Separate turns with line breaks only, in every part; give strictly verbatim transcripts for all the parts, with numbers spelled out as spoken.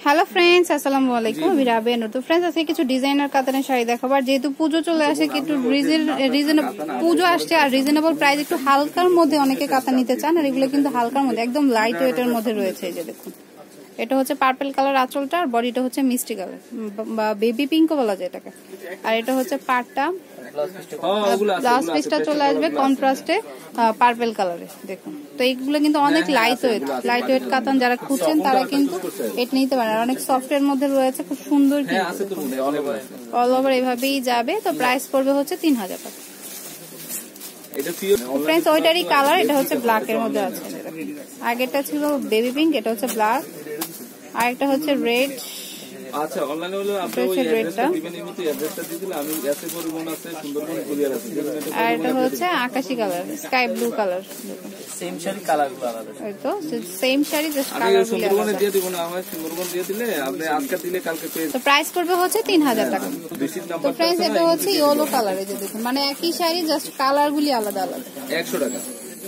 Hello friends, আসসালামু আলাইকুম। আমি রাবিয়া নূর। তো ফ্রেন্ডস, আজকে কিছু ডিজাইনার কাতানের শাড়ি দেখাবো। আর যেহেতু পুজো চলে আসে, একটু রিজনেবল পুজো আসছে আর রিজনেবল প্রাইস, একটু হালকার মধ্যে অনেকে কাতান নিতে চান। আর এগুলো কিন্তু হালকার মধ্যে, একদম লাইট ওয়েটের মধ্যে রয়েছে। এই যে দেখুন, এটা হচ্ছে পার্পল কালার আঁচলটা, আর বডিটা হচ্ছে মিষ্টি কালার বা বেবি পিঙ্কও বলা যায় এটাকে। আর এটা হচ্ছে পাড়টা, ব্লাউজ পিসটা চলে আসবে কন্ট্রাস্টে পার্পল কালারে। দেখুন, তো এইগুলো কিন্তু অনেক লাইট ওয়েট লাইট ওয়েট কাতান যারা খুঁজছেন তারা কিন্তু এটা নিতে পারেন। আর অনেক সফট এর মধ্যে রয়েছে, খুব সুন্দর, অল ওভার এভাবেই যাবে। তো প্রাইস পড়বে হচ্ছে তিন হাজার টাকা। ফ্রেন্ডস, ওইটারই কালার, এটা হচ্ছে ব্ল্যাক এর মধ্যে আছে। আগেরটা ছিল বেবি পিঙ্ক, এটা হচ্ছে ব্ল্যাক। আর একটা হচ্ছে রেড।
আচ্ছা, অনলাইনে হলো আপনি ওই অ্যাড্রেসটা দিবেন, এমনিতে অ্যাড্রেসটা দিয়ে দিলে আমি এসে পরিবহন আছে, সুন্দরবন কুরিয়ার আছে।
আর এটা হচ্ছে আকাশী colour, sky blue colour.
Same sari কালারগুলো আলাদা।
এই তো সেম শাড়ি, জাস্ট কালারগুলো আলাদা।
সুন্দরবনে দিয়ে দিব না, আমার সুন্দরবন দিয়ে দিলে আপনি আজকে দিলে কালকে পেয়ে।
তো প্রাইস করবে হচ্ছে তিন হাজার টাকা। তো ফ্রেন্ডস, এটা হচ্ছে ইয়েলো কালার। এই যে দেখুন, মানে একই শাড়ি, জাস্ট কালারগুলি আলাদা আলাদা।
একশো টাকা।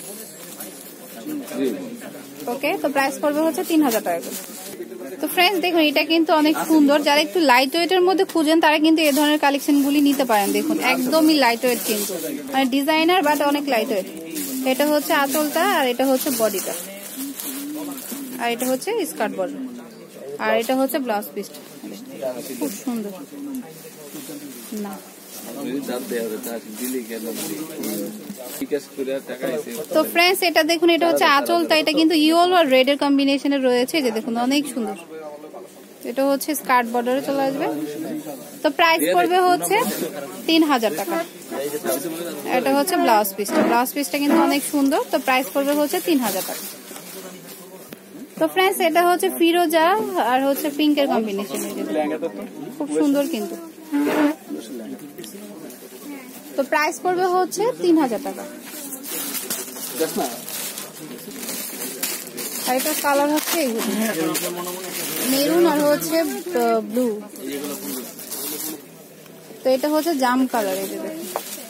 ওকে, তো প্রাইস করবে হচ্ছে তিন হাজার টাকা। তো ফ্রেন্ডস, দেখুন, এটা কিন্তু অনেক সুন্দর। যারা একটু লাইট ওয়েট এর মধ্যে খুঁজেন তারা কিন্তু এই ধরনের কালেকশন গুলি নিতে পারেন। দেখুন, একদমই লাইট ওয়েট, কিন্তু মানে ডিজাইনার বাট অনেক লাইট ওয়েট। এটা হচ্ছে আঁচলটা, আর এটা হচ্ছে বডিটা, আর এটা হচ্ছে স্কার্ট বর্ডার, আর এটা হচ্ছে ব্লাউজ পিসটা। খুব সুন্দর না? তো ফ্রেন্ডস, এটা দেখুন, এটা হচ্ছে আঁচলটা, এটা কিন্তু ইয়েলো আর রেড এর কম্বিনেশনে রয়েছে। যে দেখুন, অনেক সুন্দর। এটা হচ্ছে স্কার্ট বর্ডারে চলে আসবে। তো প্রাইস পড়বে হচ্ছে তিন হাজার টাকা। এটা হচ্ছে ব্লাউজ পিসটা, ব্লাউজ পিসটা কিন্তু অনেক সুন্দর। তো প্রাইস পড়বে হচ্ছে তিন হাজার টাকা। তো ফ্রেন্ডস, এটা হচ্ছে ফিরোজা আর হচ্ছে পিঙ্কের কম্বিনেশন, খুব সুন্দর কিন্তু। তো প্রাইস পড়বে হচ্ছে তিন হাজার টাকা। আর এটার কালার হচ্ছে মেরুন আর হচ্ছে ব্লু। তো এটা হচ্ছে জাম কালার। এই যে দেখুন,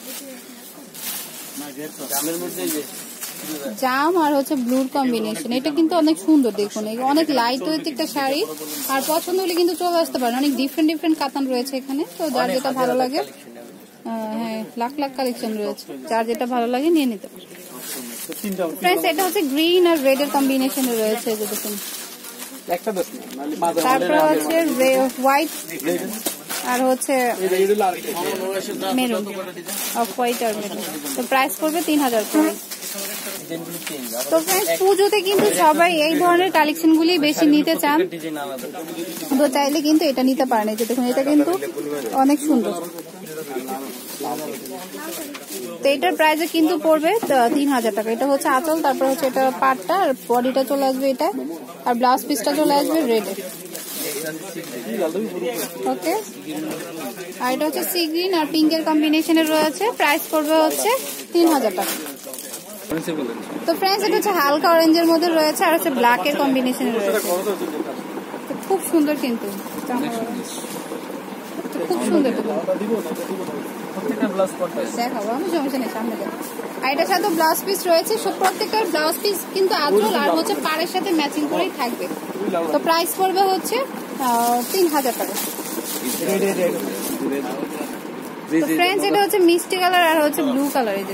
জাম আর হচ্ছে ব্লুর কম্বিনেশন। এটা কিন্তু অনেক সুন্দর। দেখুন, অনেক লাইট ওয়েট একটা শাড়ি। আর পছন্দ হলে কিন্তু চলে আসতে পারেন। অনেক ডিফারেন্ট ডিফারেন্ট কাতান রয়েছে এখানে। তো যার যেটা ভালো লাগে, হ্যাঁ, লাখ লাখ কালেকশন রয়েছে, যার যেটা ভালো লাগে নিয়ে নিতে পারে। ফ্রেন্ডস, এটা হচ্ছে গ্রিন আর রেড এর কম্বিনেশনে রয়েছে। যে দেখুন, তারপর হচ্ছে হোয়াইট আর হচ্ছে মেরুন, অফ হোয়াইট আর মেরুন। তো প্রাইস করবে তিন হাজার করে। তো ফ্রেন্ডস, পুজোতে কিন্তু সবাই এই ধরনের কালেকশন গুলি বেশি নিতে চান। তো চাইলে কিন্তু এটা নিতে পারেন। এই যে দেখুন, এটা কিন্তু অনেক সুন্দর। তো এটার প্রাইস কিন্তু পড়বে তিন হাজার টাকা। এটা হচ্ছে আঁচল, তারপর হচ্ছে এটা পাটটা, আর বডিটা চলে আসবে এটা, আর ব্লাউজ পিসটা চলে আসবে রেডে। ওকে, আর এটা হচ্ছে সি গ্রিন আর পিঙ্কের কম্বিনেশনে রয়েছে। প্রাইস পড়বে হচ্ছে তিন হাজার টাকা। তো ফ্রেন্ডস, এটা হচ্ছে হালকা অরেঞ্জের মধ্যে রয়েছে, আর হচ্ছে ব্ল্যাক এর কম্বিনেশনে রয়েছে। খুব সুন্দর কিন্তু, খুব সুন্দর। দেখাবো আমি, সমস্যা নেই, সামনে দেখ। আর এটার সাথে ব্লাউজ পিস রয়েছে। সব প্রত্যেকটার ব্লাউজ পিস কিন্তু আঁচল আর হচ্ছে পাড়ের সাথে ম্যাচিং করেই থাকবে। তো প্রাইস পড়বে হচ্ছে তিন হাজার টাকা। ফ্রেন্ডস, এটা হচ্ছে মিষ্টি কালার আর হচ্ছে ব্লু কালার। এই যে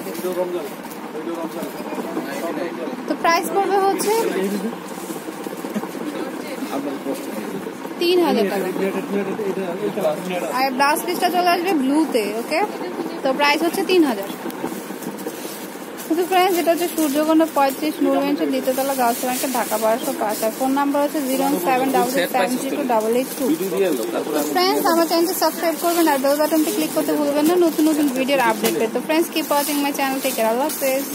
তো প্রাইস পড়বে হচ্ছে তিন হাজার টাকা। আর ব্লাউজ পিসটা চলে আসবে ব্লুতে। ওকে, তো প্রাইস হচ্ছে তিন হাজার। শুধু ফ্রেন্ডস, এটা হচ্ছে সূর্যকন্যা পঁয়ত্রিশ নূর মেনশন, দ্বিতীয়তলা, গার্লস মার্কেট, ঢাকা বারোশো পাঁচ। আর ফোন নাম্বার হচ্ছে zero seven double seven zero double eight two. Friends, আমার চ্যানেলটি সাবস্ক্রাইব করবেন আর বেল বাটনটি ক্লিক করতে ভুলবেন না নতুন নতুন ভিডিওর আপডেট পেতে। তো friends, keep watching my channel. Take care, Allah হাফেজ।